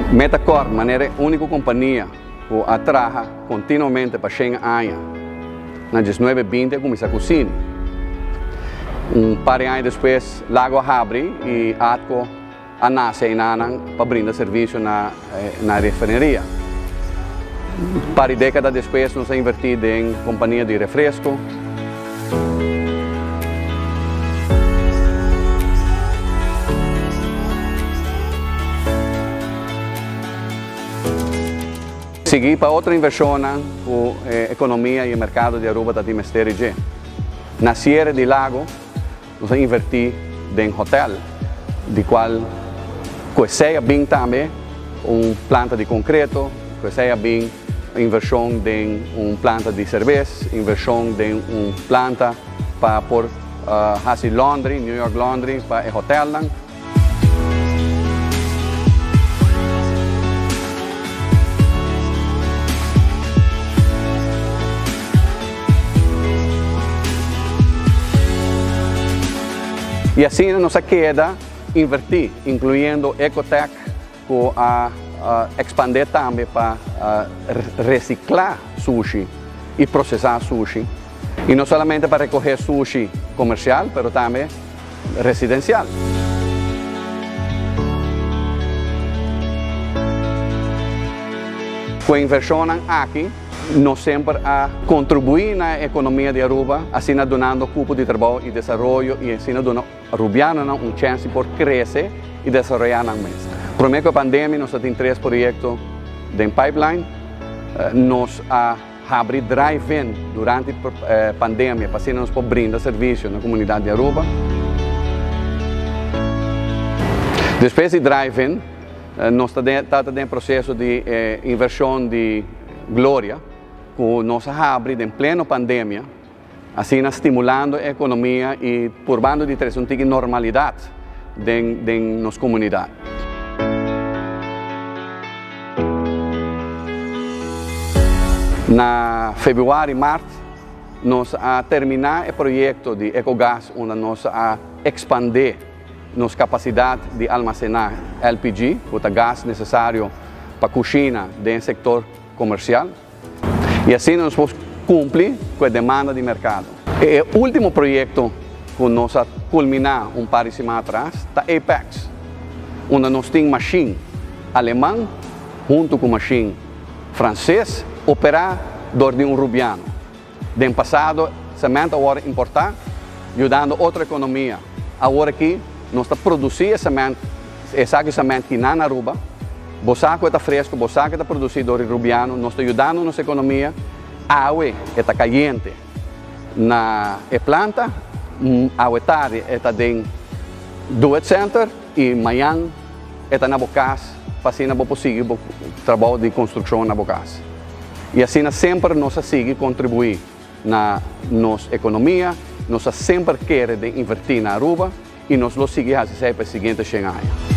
Metacorp é a única companhia que trabalha continuamente para 100 anos. Na 1920 começa a cozinhar. Par de anos depois, Lago abre e Atco nasce em Anang para brindar serviço na refinaria. Par de décadas depois, nós investimos em companhia de refresco. Segui para outra inversão com a economia e o mercado de Aruba da Timesteri G. Na Sierra de Lago, nós investimos em hotel, de qual conhecia bem também planta de concreto, conhecia bem inversão em planta de cerveja, inversão em planta para por Hassie Laundry, New York Laundry, para o hotel. E assim nós queda invertir, incluindo Ecotech, que expandir também para reciclar sushi e processar sushi. E não somente para recolher sushi comercial, mas também residencial. Com a inversão aqui, nós sempre contribuímos na economia de Aruba, assim donando cupo de trabalho e desenvolvimento e assim dando arubianos uma chance por crescer e desenvolver mais. Por meio da pandemia, nós temos 3 projetos de pipeline. Nós abrimos drive-in durante a pandemia para assim nós podemos brindar serviço na comunidade de Aruba. Depois de drive-in, nós estamos em processo de inversão de Glória, que nós abrimos em plena pandemia, assim estimulando a economia e purbando de trazer uma normalidade em nossa comunidade. Na fevereiro e março, nós terminamos o projeto de Ecogás, onde nós expandir nossa capacidade de armazenar LPG, que é o gás necessário para a cozinha do setor comercial. E assim nós podemos cumprir com a demanda de mercado. O último projeto que nós culminamos par de semanas atrás está Apex, onde nós temos machine alemã junto com machine francês operador de rubiano. No passado, semente agora importar, ajudando outra economia. Agora aqui, nós estamos produzindo semente, essa semente que na Aruba, o saco está fresco, o saco está produzido em rubiano, nós estamos ajudando a nossa economia, a água está caliente na planta, a água tarde está em do center e amanhã está na bocas, para assim não conseguir o trabalho de construção na bocas. E assim sempre nós seguimos contribuir na nossa economia, nós sempre queremos investir na Aruba e nós lo seguimos para os seguintes 100 anos.